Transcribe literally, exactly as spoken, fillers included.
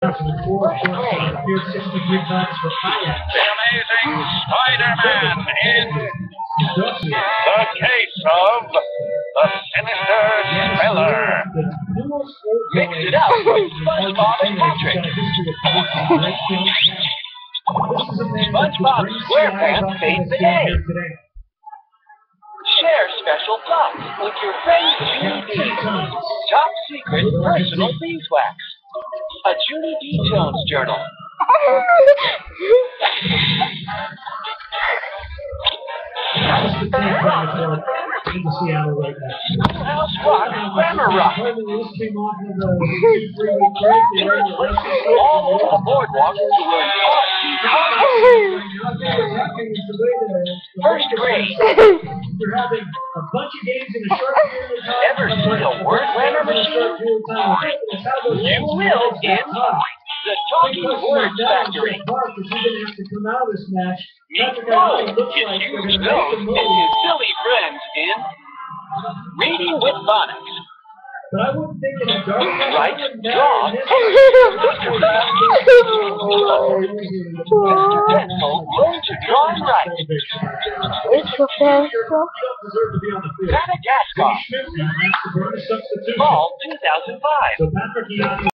Amazing Spider-Man in the case of the Sinister Speller. Mix it up with SpongeBob and Patrick. SpongeBob SquarePants saves the day. Share special thoughts with your friends Junie B. Top secret personal beeswax. A Junie B. Jones journal. Schoolhouse Rock, Grammar Rock. All over the boardwalk to learn first grade. Ever seen a word grammar machine? You will in the Talking Words Factory. Meet Bo, his huge nose, and his silly friends in Reading with Phonics. Write, draw, Mister Pencil, learn to draw and write. Mister Pencil. Madagascar. Fall two thousand five.